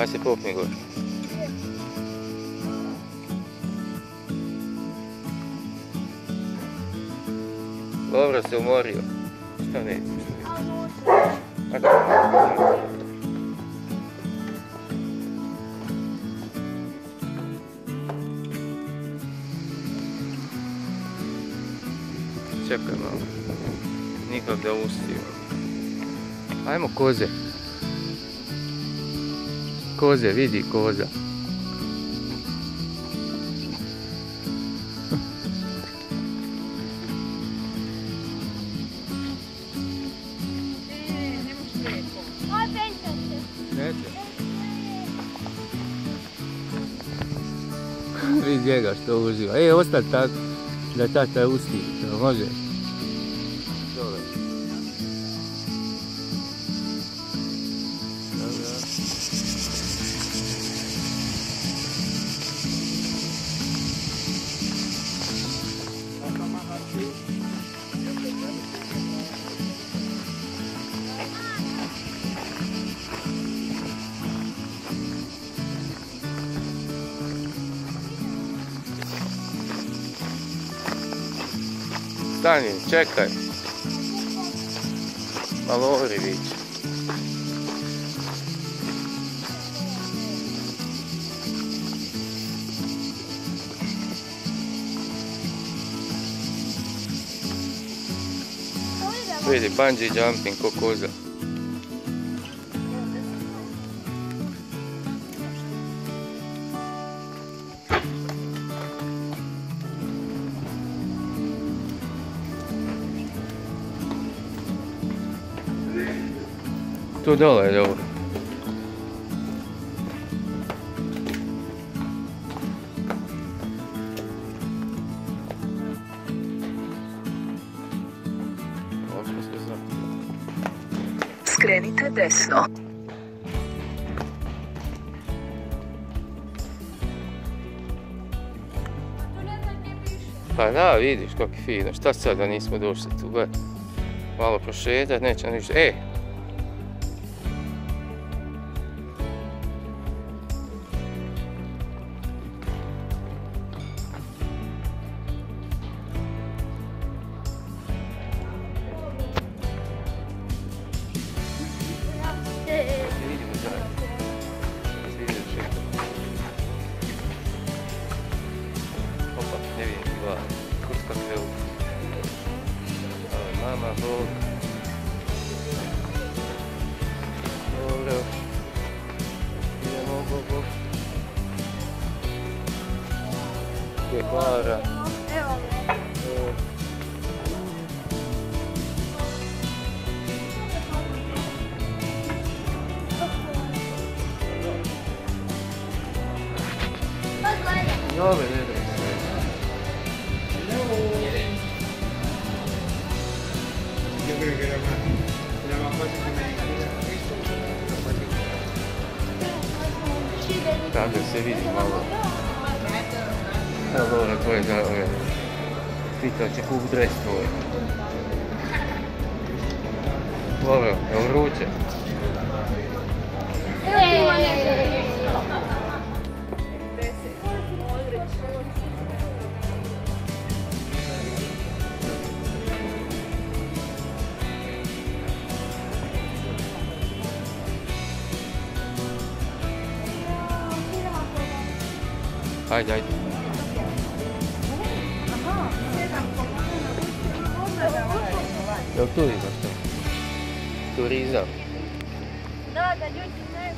Aj se popni gore. Dobro se umorio. Šta nećeš? Čekaj malo. Nikak da ustio. Ajmo koze. Koze, vidi koza. Neće. Vidi njega što uživa. Ostani tako da tata usti. Može? Dole. Stani, čekaj. Malo ovri viće. Vidi, bungee jumping ko koza. Tu dole je dobro. Skrenite desno. Pa da, vidiš kako je fino. Šta sad da nismo došli tu? Gledaj. Malo prošetat, neće ništa. Mama, Bog. Dobro. Idemo, Bog. Tu je Klara. Evo me. Dobro, ne da. Tako se vidi malo. Evo dobro, to je za ove. Pitao će kup dres tvoj. Dobro, evo vruće. Ajde, ajde. Jel tu ima što? Turizam. Da, da ljudi znaju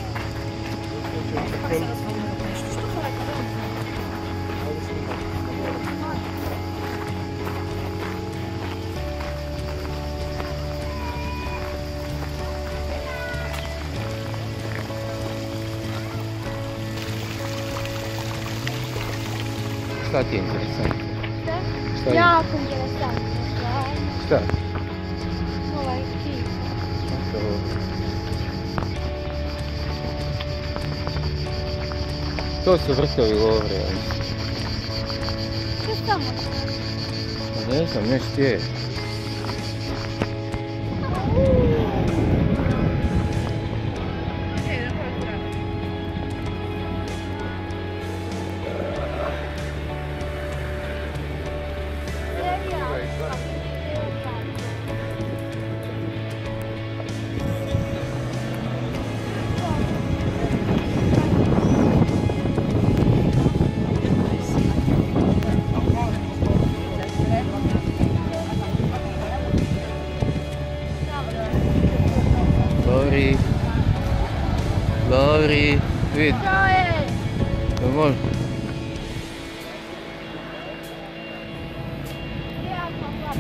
Šta ti je interesantno? Šta? Jako interesantno. Šta? Ovaj ptica. Šta ovo? To su vrtovi lovre, ali. Što tamo? Pa ne znam, nešto je. Vidi. Što je? Jel može? Jako hvala.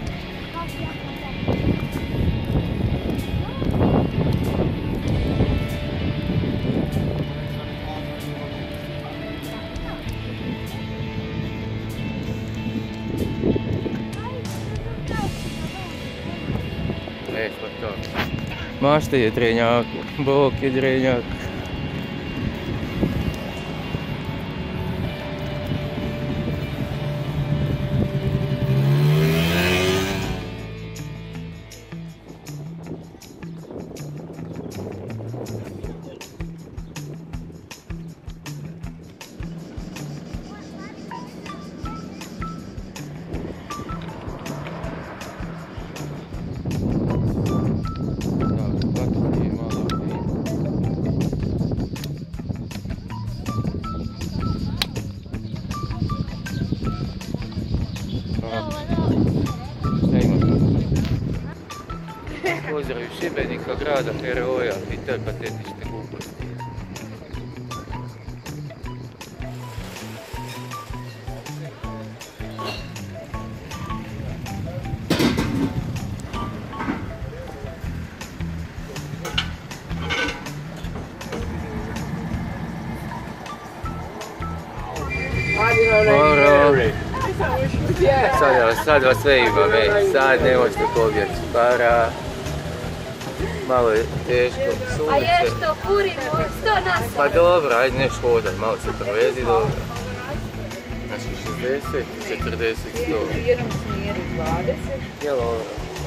Nećemo to. Mašte je drenjaku, bok je drenjak. Pozdrav iz Šibenika, grada heroja i te patetične gluposti. Sad vas sve imam, sad ne možete pobjeći, para, malo je teško, sunce. A je što, furimo, 100 nas. Pa dobro, ajde neš hodaj, malo se provedi dobro. Znači 60, 40, 100. U jednom smjeru 20. Jel ovo?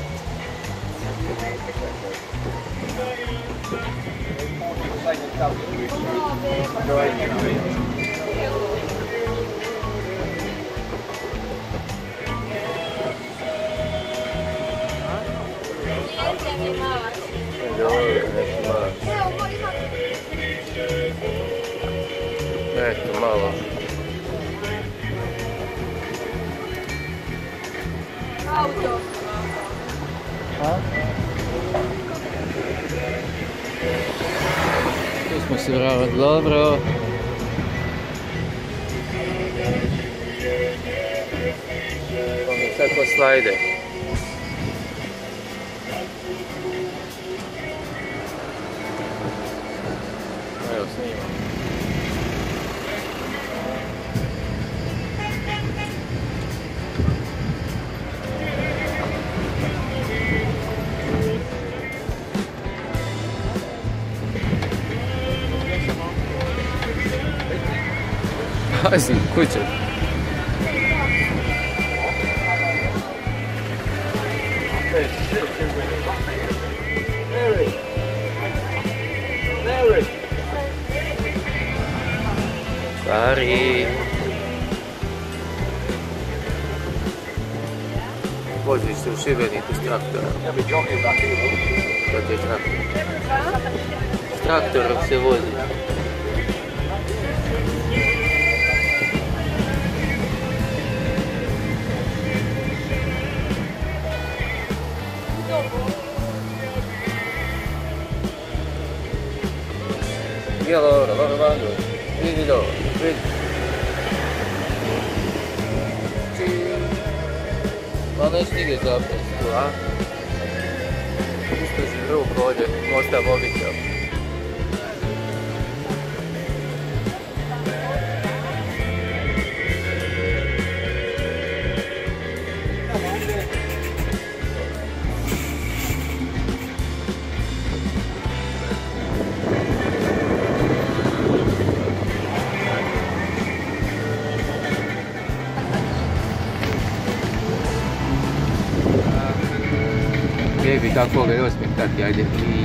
Eto, malo. Auto. Tu smo se vrali dobro. Sad ko slajde. Evo snimam. Pazi, kuća. Stari. Voziš se u Šibeniku s traktorom. To ti je traktor. S traktorom se vozi. Jel ovo, vangu, vidi dobro, vidi. Ma neš nigdje zapravo tu, a? Isto si ruku ovdje, mosta mobitel. Baby, tako ga je osmijeh, taki, ajde.